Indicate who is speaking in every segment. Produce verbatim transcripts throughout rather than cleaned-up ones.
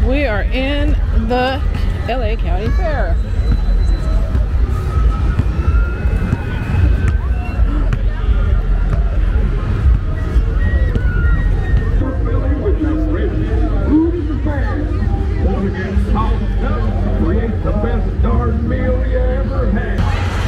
Speaker 1: We are in the L A County Fair.
Speaker 2: Create the best darn meal you ever had.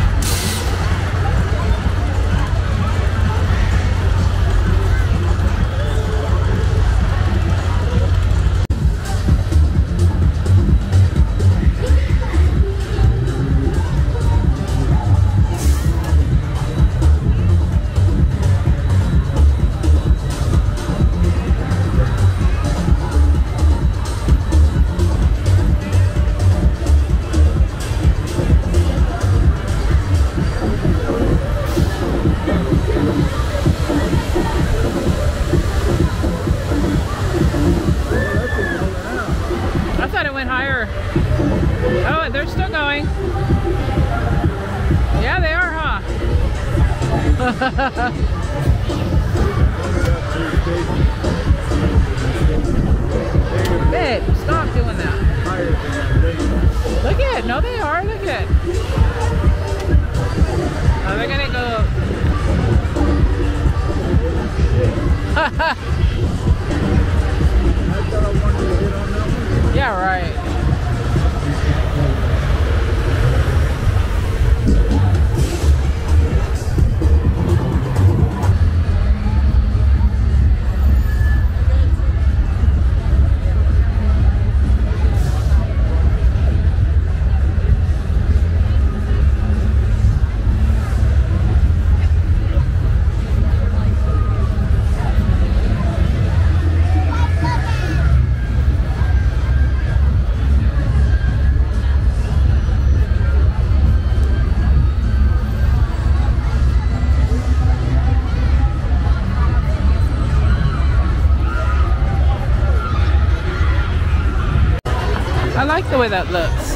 Speaker 1: I thought it went higher. Oh, they're still going. Yeah, they are, huh? Babe, stop doing that. Look at it. No, they are. Look at it. Oh, they're gonna go. Yeah, right. I like the way that looks.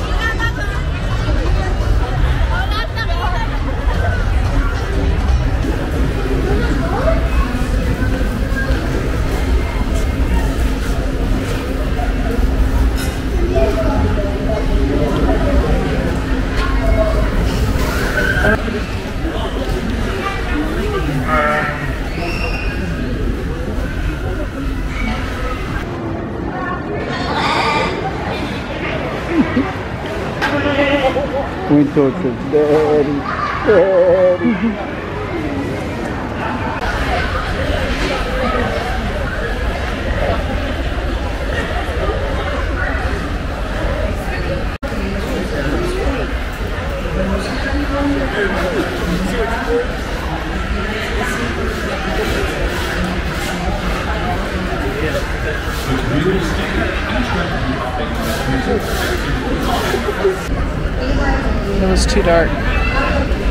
Speaker 3: We torture daddy, daddy.
Speaker 1: It was too dark.